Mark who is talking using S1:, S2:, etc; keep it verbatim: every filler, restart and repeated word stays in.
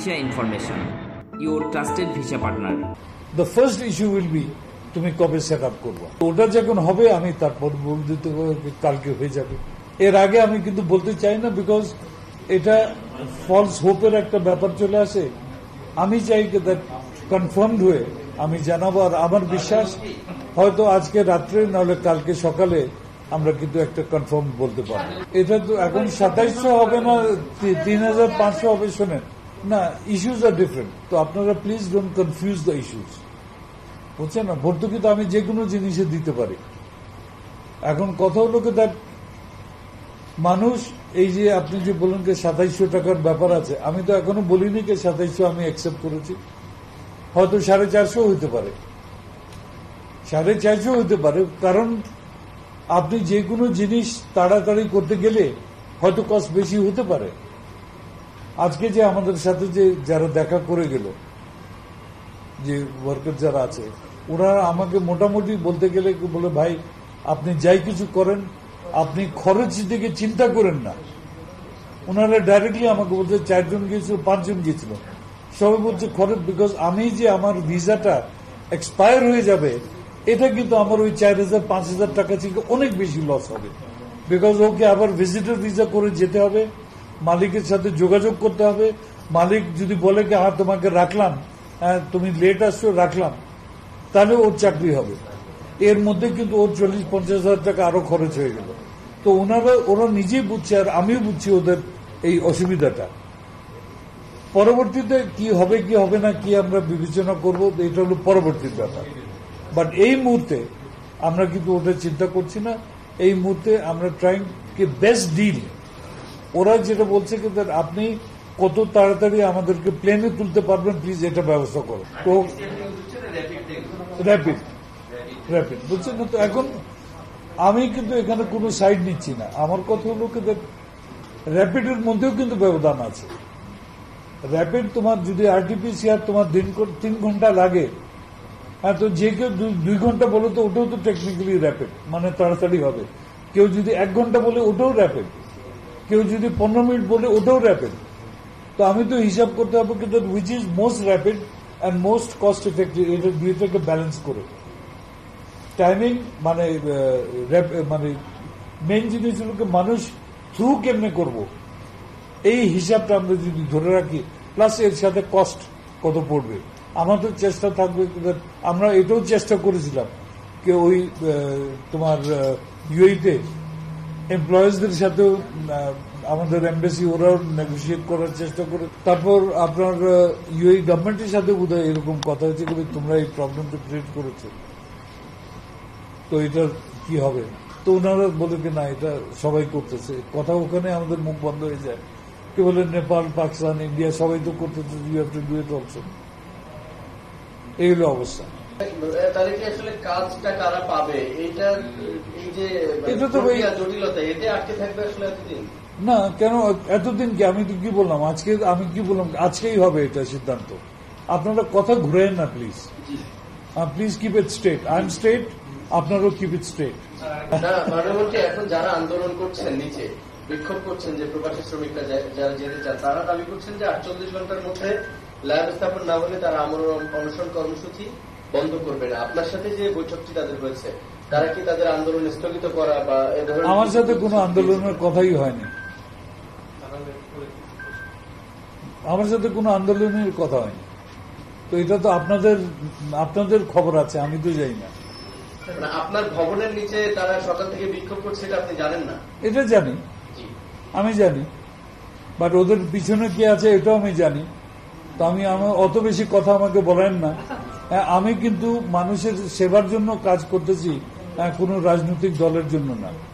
S1: Visa Information, your trusted visa partner.
S2: The first issue will be তুমি কবে set up করবো, ওটা যখন হবে আমি তারপর বল দিতে কালকে হয়ে যাবে। এর আগে আমি কিন্তু বলতে চাই না, বিকজ এটা ফলস হোপের একটা ব্যাপার চলে আসে। আমি চাই কনফার্মড হয়ে আমি জানাবো, আর আমার বিশ্বাস হয়তো আজকে রাত্রে নাহলে কালকে সকালে আমরা কিন্তু একটা কনফার্ম বলতে পারবো। এটা তো এখন সাতাইশশো হবে না তিন হাজার পাঁচশো হবে, শোনেন না, ইস্যুস আর ডিফারেন্ট। তো আপনারা please don't confuse the issues, বুঝছেন না? ভর্তুকি তো আমি যে কোনো জিনিসে দিতে পারি। এখন কথা হলো কি, দ্যাট মানুষ এই যে আপনি যে বলেন যে সাতাইশশো টাকার ব্যাপার আছে, আমি তো এখনো বলিনি যে সাতাইশশো আমি অ্যাকসেপ্ট করেছি। হয়তো সাড়ে চারশো হইতে পারে, সাড়ে চারশো হইতে পারে, কারণ আপনি যে কোনো জিনিস তাড়াতাড়ি করতে গেলে হয়তো কস্ট বেশি হতে পারে। আজকে যে আমাদের সাথে যে যারা দেখা করে গেল, যে ওয়ার্কার যারা আছে, ওরা আমাকে মোটামুটি বলতে গেলে বলে, ভাই আপনি যাই কিছু করেন আপনি খরচ দিকে চিন্তা করেন না। ওনারা ডাইরেক্টলি আমাকে বলছে, চারজন গিয়েছিল পাঁচজন গিয়েছিল, সবাই বলছে খরচ, বিকজ আমি যে আমার ভিসাটা এক্সপায়ার হয়ে যাবে, এটা কিন্তু আমার ওই চার হাজার পাঁচ হাজার টাকা থেকে অনেক বেশি লস হবে। বিকজ ওকে আবার ভিজিটর ভিসা করে যেতে হবে, মালিকের সাথে যোগাযোগ করতে হবে। মালিক যদি বলে কি হ্যাঁ তোমাকে রাখলাম, হ্যাঁ তুমি লেট আসছো রাখলাম, তাহলে ওর চাকরি হবে। এর মধ্যে কিন্তু ওর চল্লিশ পঞ্চাশ হাজার টাকা আরো খরচ হয়ে গেল। তো ওনারা ওরা নিজেই বুঝছে, আর আমিও বুঝছি ওদের এই অসুবিধাটা। পরবর্তীতে কি হবে কি হবে না কি আমরা বিবেচনা করব, এটা হলো পরবর্তী ব্যাপার। বাট এই মুহূর্তে আমরা কিন্তু ওটা চিন্তা করছি না। এই মুহূর্তে আমরা ট্রাইং কি বেস্ট ডিল। ওরা যেটা বলছে কিন্তু আপনি কত তাড়াতাড়ি আমাদেরকে প্লেনে তুলতে পারবেন প্লিজ এটা ব্যবস্থা করো। তো র্যাপিড র্যাপিড বুঝছেন না? তো এখন আমি কিন্তু এখানে কোনো সাইড নিচ্ছি না। আমার কথা হলো কিন্তু র্যাপিডের মধ্যেও কিন্তু ব্যবধান আছে। র্যাপিড তোমার যদি আরটিপিসিআর তোমার দিন তিন ঘন্টা লাগে, হ্যাঁ, তো যে কেউ দুই ঘন্টা বলে তো ওটাও তো টেকনিক্যালি র্যাপিড, মানে তাড়াতাড়ি হবে। কেউ যদি এক ঘন্টা বলে ওটাও র্যাপিড, কেউ যদি পনেরো মিনিট বলে ওটাও র্যাপিড। তো আমি তো হিসাব করতে হবে কিন্তু which is most rapid and most cost effective, এটা দুইটাকে ব্যালেন্স করে টাইমিং, মানে মানে মেইন জিনিস হলো মানুষ থ্রু কেমনে করব, এই হিসাবটা আমরা যদি ধরে রাখি, প্লাস এর সাথে কস্ট কত পড়বে। আমাদের চেষ্টা থাকবে, আমরা এটাও চেষ্টা করেছিলাম যে ওই তোমার ইউএইতে এমপ্লয়িজদের সাথেও আমাদের এমবেসি ওরাও নেগোসিয়েট করার চেষ্টা করে। তারপর আপনার ইউএই গভর্নমেন্টের সাথে বোধহয় এরকম কথা হয়েছে, কিন্তু তোমরা এই প্রবলেমটা ক্রিয়েট করেছো, তো এটা কি হবে। তো ওনারা বলে কি না এটা সবাই করতেছে, কথা ওখানে আমাদের মুখ বন্ধ হয়ে যায়। কে বলে নেপাল পাকিস্তান ইন্ডিয়া সবাই তো করতেছে, you have to do it also. এই হলো অবস্থা। এটা তো না, কেন এতদিন কি? আমি তো কি বললাম আজকে, আমি কি বললাম আজকেই হবে এটা সিদ্ধান্ত। আপনারা কথা ঘুরেন না please, please keep it straight. I am straight, আপনারও কিপ ইট স্ট্রেট।
S3: এখন যারা আন্দোলন করছেন, নিচে বিক্ষোভ করছেন, যে প্রবাসী শ্রমিকরা যারা যেতে চান, তারা দাবি করছেন যে আটচল্লিশ ঘন্টার মধ্যে ল্যাব স্থাপন না হলে তারা আমরণ অনশন কর্মসূচি বন্ধ করবে না। আপনার সাথে যে বৈঠকটি তাদের হয়েছে, তারা কি তাদের আন্দোলন স্থগিত করা বা এ ধরনের?
S2: আমার সাথে কোনো আন্দোলনের কথাই হয়নি, আমার সাথে কোনো আন্দোলনের কথা হয়নি। তো এটা তো আপনাদের আপনাদের খবর আছে, আমি তো যাই না।
S3: আপনার ভবনের নিচে তারা সকাল থেকে বিক্ষোভ করছে, এটা আপনি জানেন না?
S2: এটা জানি, আমি জানি, বাট ওদের পিছনে কি আছে এটাও আমি জানি। তো আমি আমার অত বেশি কথা আমাকে বলেন না। আমি কিন্তু মানুষের সেবার জন্য কাজ করতেছি, কোনো রাজনৈতিক দলের জন্য না।